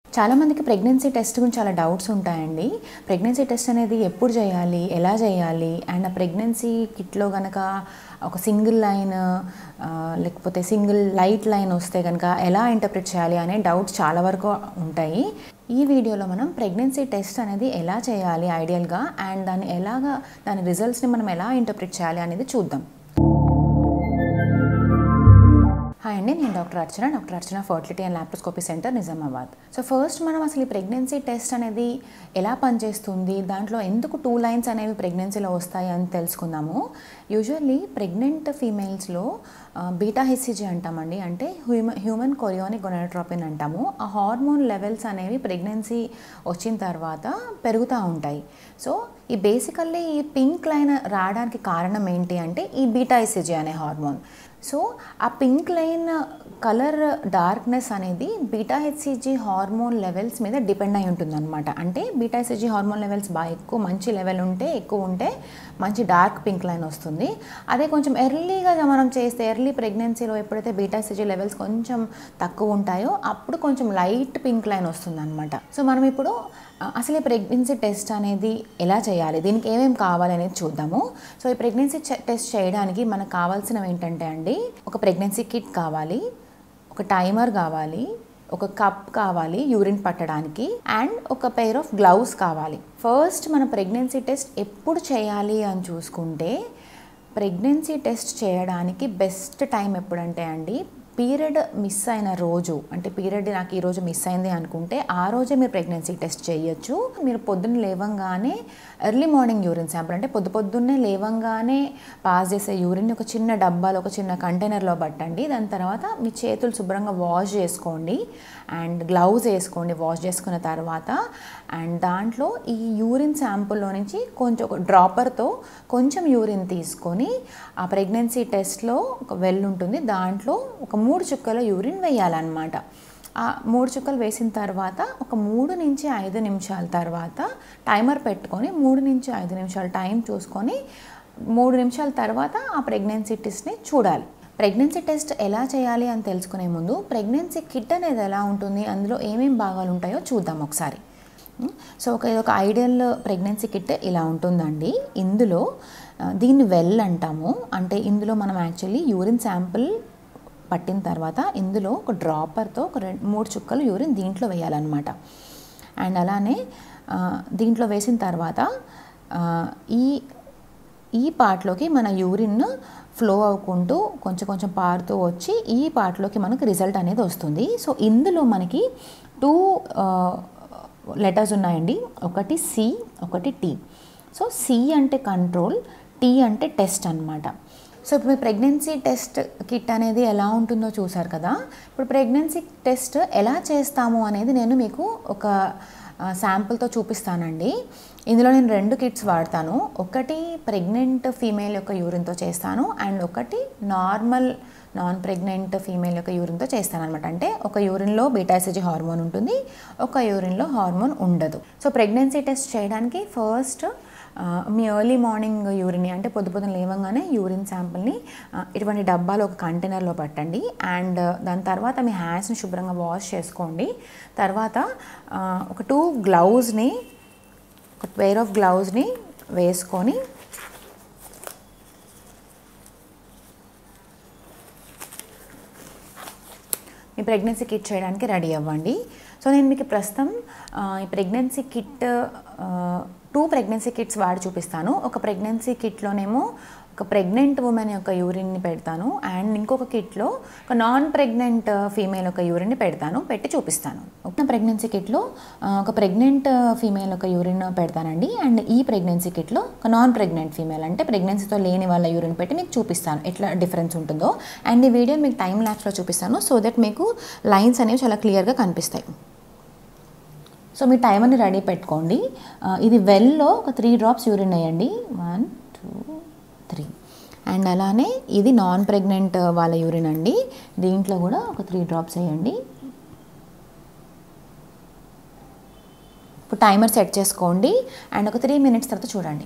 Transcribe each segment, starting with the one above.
చాలామందికి pregnancy test గురించి చాలా డౌట్స్ ఉంటాయండి. ప్రెగ్నెన్సీ టెస్ట్ అనేది ఎప్పుడు చేయాలి, ఎలా చేయాలి, అండ్ ఆ ప్రెగ్నెన్సీ కిట్లో కనుక ఒక సింగిల్ లైన్ లేకపోతే సింగిల్ లైట్ లైన్ వస్తే కనుక ఎలా ఇంటర్ప్రిట్ చేయాలి అనే డౌట్స్ చాలా వరకు ఉంటాయి. ఈ వీడియోలో మనం ప్రెగ్నెన్సీ టెస్ట్ అనేది ఎలా చేయాలి ఐడియల్గా, అండ్ దాని రిజల్ట్స్ని మనం ఎలా ఇంటర్ప్రిట్ చేయాలి అనేది చూద్దాం. హాయ్ అండి, నేను doctor Archana fertility and laparoscopy centre Nizamabad. So first మనం అసలు ఈ ప్రెగ్నెన్సీ టెస్ట్ అనేది ఎలా పనిచేస్తుంది, దాంట్లో ఎందుకు 2 లైన్స్ అనేవి ప్రెగ్నెన్సీలో వస్తాయి అని తెలుసుకుందాము. యూజువల్లీ ప్రెగ్నెంట్ ఫీమేల్స్లో బీటా హెచ్సిజీ అంటామండి, అంటే హ్యూమన్ కొరియోనిక్ గొనాడోట్రోపిన్ అంటాము. ఆ హార్మోన్ లెవెల్స్ అనేవి ప్రెగ్నెన్సీ వచ్చిన తర్వాత పెరుగుతూ ఉంటాయి. సో బేసికల్లీ ఈ పింక్ లైన్ రావడానికి కారణం ఏంటి అంటే ఈ బీటా హెచ్సిజీ అనే హార్మోన్. సో ఆ పింక్ లైన్ కలర్ డార్క్నెస్ అనేది బీటా హెచ్సిజీ హార్మోన్ లెవెల్స్ మీద డిపెండ్ అయి ఉంటుందన్నమాట. అంటే బీటా హెచ్సిజీ హార్మోన్ లెవెల్స్ బాగా మంచి లెవెల్ ఎక్కువ ఉంటే మంచి డార్క్ పింక్ లైన్ వస్తుంది. అదే కొంచెం ఎర్లీగా మనం చేస్తే, ఎర్లీ ప్రెగ్నెన్సీలో ఎప్పుడైతే బీటా హెచ్సిజీ లెవెల్స్ కొంచెం తక్కువ ఉంటాయో అప్పుడు కొంచెం లైట్ పింక్ లైన్ వస్తుంది అనమాట. సో మనం ఇప్పుడు అసలు ఈ ప్రెగ్నెన్సీ టెస్ట్ అనేది ఎలా చేయాలి, దీనికి ఏమేమి కావాలి అనేది చూద్దాము. సో ఈ ప్రెగ్నెన్సీ టెస్ట్ చేయడానికి మనకు కావాల్సినవి ఏంటంటే అండి, ఒక ప్రెగ్నెన్సీ కిట్ కావాలి, ఒక టైమర్ కావాలి, ఒక కప్ కావాలి యూరిన్ పట్టడానికి, అండ్ ఒక పెయిర్ ఆఫ్ గ్లౌస్ కావాలి. ఫస్ట్ మన ప్రెగ్నెన్సీ టెస్ట్ ఎప్పుడు చేయాలి అని చూసుకుంటే, ప్రెగ్నెన్సీ టెస్ట్ చేయడానికి బెస్ట్ టైం ఎప్పుడంటే అండి, పీరియడ్ మిస్ అయిన రోజు, అంటే పీరియడ్ నాకు ఈరోజు మిస్ అయింది అనుకుంటే ఆ రోజే మీరు ప్రెగ్నెన్సీ టెస్ట్ చేయొచ్చు. మీరు పొద్దున్న లేవంగానే ఎర్లీ మార్నింగ్ యూరిన్ శాంపుల్, అంటే పొద్దున్నే లేవంగానే పాస్ చేసే యూరిన్ ఒక చిన్న డబ్బాలో, ఒక చిన్న కంటైనర్లో పట్టండి. దాని తర్వాత మీ చేతులు శుభ్రంగా వాష్ చేసుకోండి అండ్ గ్లౌజ్ వేసుకోండి వాష్ చేసుకున్న తర్వాత. అండ్ దాంట్లో ఈ యూరిన్ శాంపుల్లో నుంచి కొంచెం ఒక డ్రాపర్తో కొంచెం యూరిన్ తీసుకొని ఆ ప్రెగ్నెన్సీ టెస్ట్లో ఒక వెల్ ఉంటుంది, దాంట్లో ఒక 3 చుక్కల యూరిన్ వేయాలన్నమాట. ఆ 3 చుక్కలు వేసిన తర్వాత ఒక 3 నుంచి 5 నిమిషాల తర్వాత టైమర్ పెట్టుకొని 3 నుంచి 5 నిమిషాలు టైం చూసుకొని 3 నిమిషాల తర్వాత ఆ ప్రెగ్నెన్సీ టెస్ట్ని చూడాలి. ప్రెగ్నెన్సీ టెస్ట్ ఎలా చేయాలి అని తెలుసుకునే ముందు ప్రెగ్నెన్సీ కిట్ అనేది ఎలా ఉంటుంది, అందులో ఏమేమి భాగాలు ఉంటాయో చూద్దాం ఒకసారి. సో ఒక ఐడియల్ ప్రెగ్నెన్సీ కిట్ ఇలా ఉంటుందండి. ఇందులో దీన్ని వెల్ అంటాము, అంటే ఇందులో మనం యాక్చువల్లీ యూరిన్ శాంపుల్ పట్టిన తర్వాత ఇందులో ఒక డ్రాపర్తో ఒక 3 చుక్కలు యూరిన్ దీంట్లో వేయాలన్నమాట. అండ్ అలానే దీంట్లో వేసిన తర్వాత ఈ పార్ట్లోకి మన యూరిన్ ఫ్లో అవ్వకుంటూ కొంచెం పారుతూ వచ్చి ఈ పార్ట్లోకి మనకు రిజల్ట్ అనేది వస్తుంది. సో ఇందులో మనకి 2 లెటర్స్ ఉన్నాయండి, ఒకటి సి, ఒకటి టీ. సో సి అంటే కంట్రోల్, టీ అంటే టెస్ట్ అన్నమాట. సో ఇప్పుడు ప్రెగ్నెన్సీ టెస్ట్ కిట్ అనేది ఎలా ఉంటుందో చూసారు కదా. ఇప్పుడు ప్రెగ్నెన్సీ టెస్ట్ ఎలా చేస్తాము అనేది నేను మీకు ఒక శాంపుల్తో చూపిస్తానండి. ఇందులో నేను 2 కిట్స్ వాడతాను. ఒకటి ప్రెగ్నెంట్ ఫీమేల్ యొక్క యూరిన్తో చేస్తాను, అండ్ ఒకటి నాన్ ప్రెగ్నెంట్ ఫీమేల్ యొక్క యూరిన్తో చేస్తాను అనమాట. అంటే ఒక యూరిన్లో బీటా హెచ్సిజీ హార్మోన్ ఉంటుంది, ఒక యూరిన్లో హార్మోన్ ఉండదు. సో ప్రెగ్నెన్సీ టెస్ట్ చేయడానికి ఫస్ట్ మీ ఎర్లీ మార్నింగ్ యూరిన్, అంటే పొద్దున లేవగానే యూరిన్ శాంపుల్ని ఇటువంటి డబ్బాలో ఒక కంటైనర్లో పట్టండి. అండ్ దాని తర్వాత మీ హ్యాండ్స్ని శుభ్రంగా వాష్ చేసుకోండి. తర్వాత ఒక 2 గ్లౌస్ని, ఒక పెయిర్ ఆఫ్ గ్లౌస్ని వేసుకొని మీ ప్రెగ్నెన్సీ కిట్ చేయడానికి రెడీ అవ్వండి. సో నేను మీకు ప్రస్తుతం ఈ ప్రెగ్నెన్సీ కిట్ 2 ప్రెగ్నెన్సీ కిట్స్ వాడి చూపిస్తాను. ఒక ప్రెగ్నెన్సీ కిట్లోనేమో ఒక ప్రెగ్నెంట్ ఉమెన్ యొక్క యూరిన్ని పెడతాను, అండ్ ఇంకొక కిట్లో ఒక నాన్ ప్రెగ్నెంట్ ఫీమేల్ యొక్క యూరిన్ని పెట్టి చూపిస్తాను. ఒక ప్రెగ్నెన్సీ కిట్లో ఒక ప్రెగ్నెంట్ ఫీమేల్ యొక్క యూరిన్ పెడతానండి, అండ్ ఈ ప్రెగ్నెన్సీ కిట్లో ఒక నాన్ ప్రెగ్నెంట్ ఫీమేల్, అంటే ప్రెగ్నెన్సీతో లేని వాళ్ళ యూరిన్ పెట్టి మీకు చూపిస్తాను ఎట్లా డిఫరెన్స్ ఉంటుందో. అండ్ ఈ వీడియో మీకు టైం ల్యాప్స్లో చూపిస్తాను, సో దట్ మీకు లైన్స్ అనేవి చాలా క్లియర్గా కనిపిస్తాయి. సో మీ టైమర్ని రెడీ పెట్టుకోండి. ఇది వెల్లో ఒక 3 డ్రాప్స్ యూరిన్ వేయండి, 1 2 3. అండ్ అలానే ఇది నాన్ ప్రెగ్నెంట్ వాళ్ళ యూరిన్ అండి, దీంట్లో కూడా ఒక 3 డ్రాప్స్ వేయండి. ఇప్పుడు టైమర్ సెట్ చేసుకోండి అండ్ ఒక 3 మినిట్స్ తర్వాత చూడండి.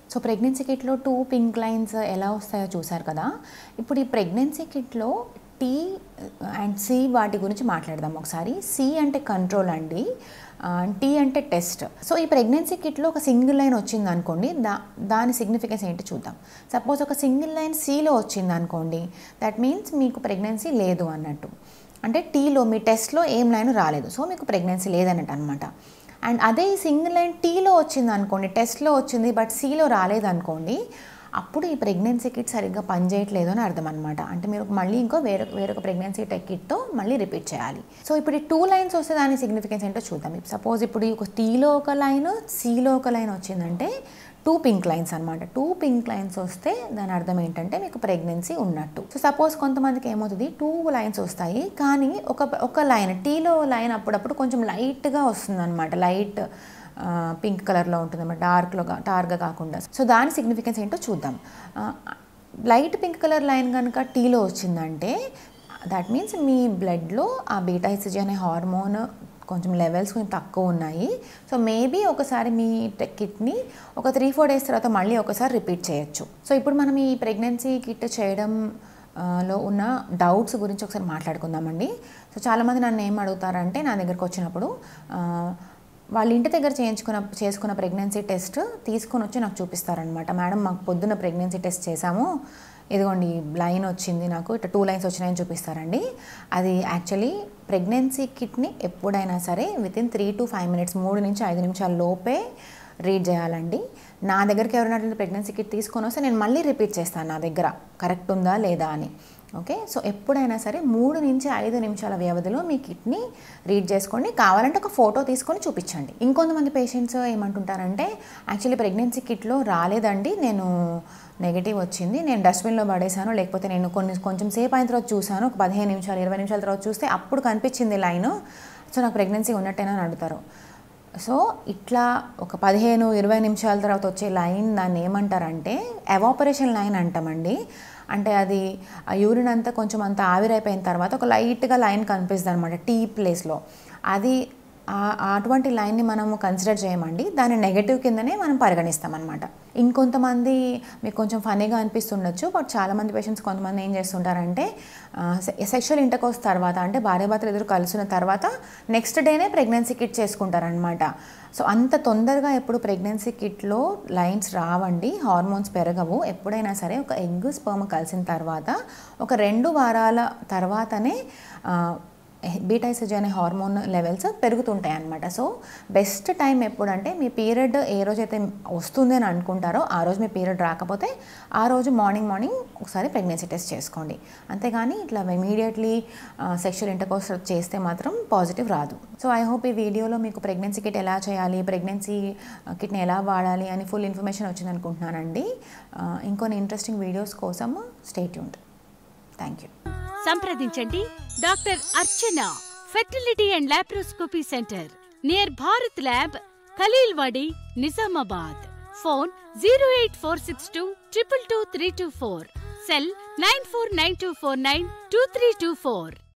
సో ప్రెగ్నెన్సీ కిట్లో 2 పింక్ లైన్స్ ఎలా వస్తాయో చూసారు కదా. ఇప్పుడు ఈ ప్రెగ్నెన్సీ కిట్లో టీ అండ్ సి వాటి గురించి మాట్లాడదాం ఒకసారి. సి అంటే కంట్రోల్ అండి, టీ అంటే టెస్ట్. సో ఈ ప్రెగ్నెన్సీ కిట్లో ఒక సింగిల్ లైన్ వచ్చింది అనుకోండి, దాని సిగ్నిఫికెన్స్ ఏంటి చూద్దాం. సపోజ్ ఒక సింగిల్ లైన్ సిలో వచ్చింది అనుకోండి, దట్ మీన్స్ మీకు ప్రెగ్నెన్సీ లేదు అన్నట్టు. అంటే టీలో మీ టెస్ట్లో ఏం లైన్ రాలేదు, సో మీకు ప్రెగ్నెన్సీ లేదన్నట్టు అనమాట. అండ్ అదే ఈ సింగిల్ లైన్ టీలో వచ్చింది అనుకోండి, టెస్ట్లో వచ్చింది బట్ సిలో రాలేదనుకోండి, అప్పుడు ఈ ప్రెగ్నెన్సీ కిట్ సరిగ్గా పనిచేయట్లేదు అని అర్థం అనమాట. అంటే మీరు మళ్ళీ ఇంకో వేరొక ప్రెగ్నెన్సీ కిట్తో మళ్ళీ రిపీట్ చేయాలి. సో ఇప్పుడు ఈ 2 లైన్స్ వస్తే దాని సిగ్నిఫికెన్స్ ఏంటో చూద్దాం. సపోజ్ ఇప్పుడు ఒక టీలో ఒక లైన్, సిలో ఒక లైన్ వచ్చిందంటే 2 పింక్ లైన్స్ అనమాట. 2 పింక్ లైన్స్ వస్తే దాని అర్థం ఏంటంటే మీకు ప్రెగ్నెన్సీ ఉన్నట్టు. సో సపోజ్ కొంతమందికి ఏమవుతుంది, 2 లైన్స్ వస్తాయి కానీ ఒక లైన్, టీలో లైన్ అప్పుడప్పుడు కొంచెం లైట్గా వస్తుంది అనమాట, లైట్ పింక్ కలర్లో ఉంటుంది అనమాట, డార్క్గా కాకుండా. సో దాని సిగ్నిఫికెన్స్ ఏంటో చూద్దాం. లైట్ పింక్ కలర్ లైన్ కనుక టీలో వచ్చిందంటే దట్ మీన్స్ మీ బ్లడ్లో ఆ బీటా హెచ్సిజీ అనే హార్మోన్ కొంచెం లెవెల్స్ కొంచెం తక్కువ ఉన్నాయి. సో మేబీ ఒకసారి మీ కిట్ని ఒక 3-4 డేస్ తర్వాత మళ్ళీ ఒకసారి రిపీట్ చేయొచ్చు. సో ఇప్పుడు మనం ఈ ప్రెగ్నెన్సీ కిట్ చేయడం లో ఉన్న డౌట్స్ గురించి ఒకసారి మాట్లాడుకుందామండి. సో చాలామంది నన్ను ఏం అడుగుతారంటే, నా దగ్గరకు వచ్చినప్పుడు వాళ్ళ ఇంటి దగ్గర చేసుకున్న ప్రెగ్నెన్సీ టెస్ట్ తీసుకొని వచ్చి నాకు చూపిస్తారనమాట. మేడం మాకు పొద్దున్న ప్రెగ్నెన్సీ టెస్ట్ చేసాము, ఇదిగోండి లైన్ వచ్చింది, నాకు ఇట్లా 2 లైన్స్ వచ్చినాయని చూపిస్తారండి. అది యాక్చువల్లీ ప్రెగ్నెన్సీ కిట్ని ఎప్పుడైనా సరే వితిన్ 3 to 5 minutes 3 నుంచి 5 నిమిషాల లోపే రీడ్ చేయాలండి. నా దగ్గరికి ఎవరైనా ప్రెగ్నెన్సీ కిట్ తీసుకొని వస్తే నేను మళ్ళీ రిపీట్ చేస్తాను నా దగ్గర కరెక్ట్ ఉందా లేదా అని. ఓకే, సో ఎప్పుడైనా సరే 3 నుంచి 5 నిమిషాల వ్యవధిలో మీ కిట్ని రీడ్ చేసుకోండి. కావాలంటే ఒక ఫోటో తీసుకొని చూపించండి. ఇంకొంతమంది పేషెంట్స్ ఏమంటుంటారంటే, యాక్చువల్లీ ప్రెగ్నెన్సీ కిట్లో రాలేదండి, నేను నెగిటివ్ వచ్చింది, నేను డస్ట్బిన్లో పడేసాను, లేకపోతే నేను కొంచెం సేపు అయిన తర్వాత చూసాను, ఒక 15 నిమిషాలు 20 నిమిషాల తర్వాత చూస్తే అప్పుడు కనిపించింది లైన్, సో నాకు ప్రెగ్నెన్సీ ఉన్నట్టేనా అని అడుగుతారు. సో ఇట్లా ఒక 15-20 నిమిషాల తర్వాత వచ్చే లైన్ దాన్ని ఏమంటారంటే ఎవాపరేషన్ లైన్ అంటామండి. అంటే అది ఆ యూరిన్ అంతా కొంచెం అంతా ఆవిరైపోయిన తర్వాత ఒక లైట్గా లైన్ కనిపిస్తుంది అనమాట టీ ప్లేస్లో. అది అటువంటి లైన్ని మనము కన్సిడర్ చేయమండి, దాన్ని నెగటివ్ కిందనే మనం పరిగణిస్తామన్నమాట. ఇంకొంతమంది మీకు కొంచెం ఫనీగా అనిపిస్తుండొచ్చు, బట్ చాలామంది పేషెంట్స్ కొంతమంది ఏం చేస్తుంటారంటే సెక్షువల్ ఇంటర్కోర్స్ తర్వాత, అంటే భార్యాభర్తలు ఎదురు కలిసిన తర్వాత నెక్స్ట్ డేనే ప్రెగ్నెన్సీ కిట్ చేసుకుంటారనమాట. సో అంత తొందరగా ఎప్పుడు ప్రెగ్నెన్సీ కిట్లో లైన్స్ రావండి, హార్మోన్స్ పెరగవు. ఎప్పుడైనా సరే ఒక ఎగ్ స్పర్మ్ కలిసిన తర్వాత ఒక 2 వారాల తర్వాతనే బీటా హెచ్సిజీ అనే హార్మోన్ లెవెల్స్ పెరుగుతుంటాయి అన్నమాట. సో బెస్ట్ టైం ఎప్పుడంటే మీ పీరియడ్ ఏ రోజైతే వస్తుంది అని అనుకుంటారో ఆ రోజు మీ పీరియడ్ రాకపోతే ఆ రోజు మార్నింగ్ ఒకసారి ప్రెగ్నెన్సీ టెస్ట్ చేసుకోండి. అంతేగాని ఇట్లా ఇమీడియట్లీ సెక్షువల్ ఇంటర్కోర్స్ చేస్తే మాత్రం పాజిటివ్ రాదు. సో ఐ హోప్ ఈ వీడియోలో మీకు ప్రెగ్నెన్సీ కిట్ ఎలా చేయాలి, ప్రెగ్నెన్సీ కిట్ని ఎలా వాడాలి అని ఫుల్ ఇన్ఫర్మేషన్ వచ్చింది అనుకుంటున్నానండి. ఇంకొన్ని ఇంట్రెస్టింగ్ వీడియోస్ కోసం స్టే ట్యూన్డ్. Thank you. సంప్రదించండి doctor Archana, fertility and laparoscopy centre, near Bharat lab, Khaleelwadi, Nizamabad. Phone 08462 222 324, cell 9492492324.